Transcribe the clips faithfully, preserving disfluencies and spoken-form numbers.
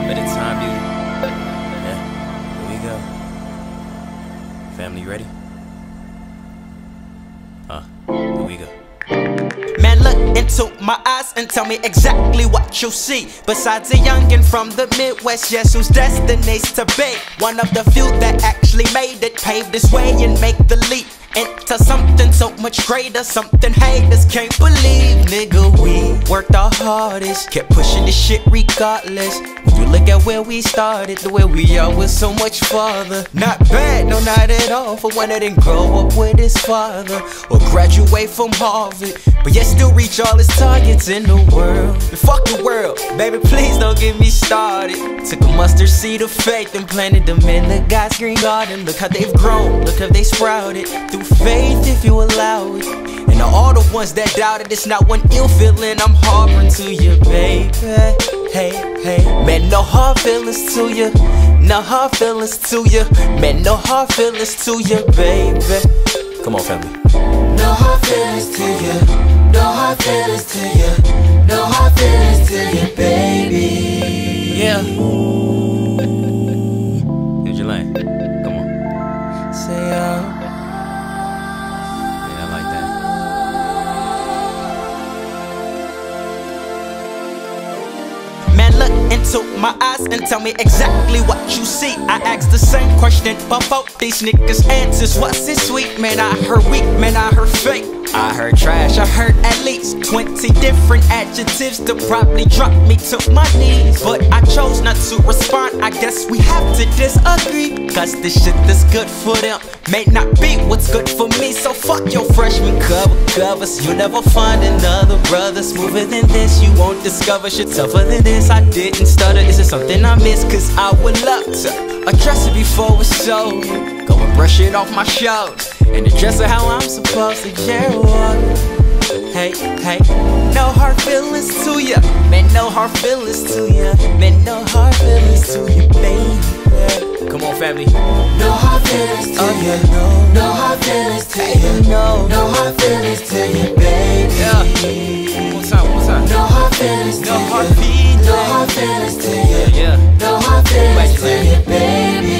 Better time you. Yeah, here we go. Family, ready? Uh, here we go. Man, look into my eyes and tell me exactly what you see. Besides a youngin' from the Midwest, yes, whose destinies to be one of the few that actually made it, paved this way and make the leap into something so much greater, something haters can't believe. Nigga, we worked our hardest, kept pushing this shit regardless. When you look at where we started, the way we are was so much farther. Not bad, no, not at all, for one that didn't grow up with his father or graduate from Harvard, but yet still reach all his targets in the world. And fuck the world, baby, please don't get me started. Took a mustard seed of faith and planted them in the God's green garden. Look how they've grown, look how they sprouted. Through faith, if you allow it. And to all the ones that doubted, it's not one ill feeling I'm harboring to you, baby. Hey, hey, man, no hard feelings to you. No hard feelings to you. Man, no hard feelings to you, baby. Come on, family. No hard feelings to you. No hard feelings to you. No hard feelings to you, baby. Yeah. Here's your lane. Come on. Say, uh. Yeah, I like that. Man, look into my eyes and tell me exactly what you see. I asked the same question, but both these niggas answers wasn't sweet. Man, I heard weak, man, I heard fake, I heard trash, I heard at least twenty different adjectives to probably drop me to my knees. But I chose not to respond, I guess we have to disagree. Cause this shit that's good for them may not be what's good for me. So fuck your freshman cover covers. You'll never find another brother smoother than this. You won't discover shit tougher than this. I didn't stutter, is it something I missed? Cause I would love to address it before it's over. Go and brush it off my shoulders and address it how I'm supposed to. Yeah, hey, hey, no hard feelings to ya. Man, no hard feelings to ya. Man, no hard feelings to you, baby. Come on, family. No hard feelings to you. No hard feelings to you. No, no hard feelings to you, baby. Yeah. One more time, one more time. No hard feelings to no you. hard feelings. No hard feelings to you. Yeah, yeah. No hard feelings to Back you, baby.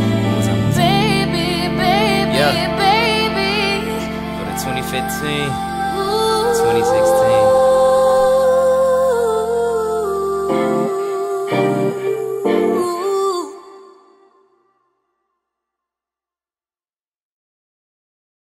For the twenty fifteen.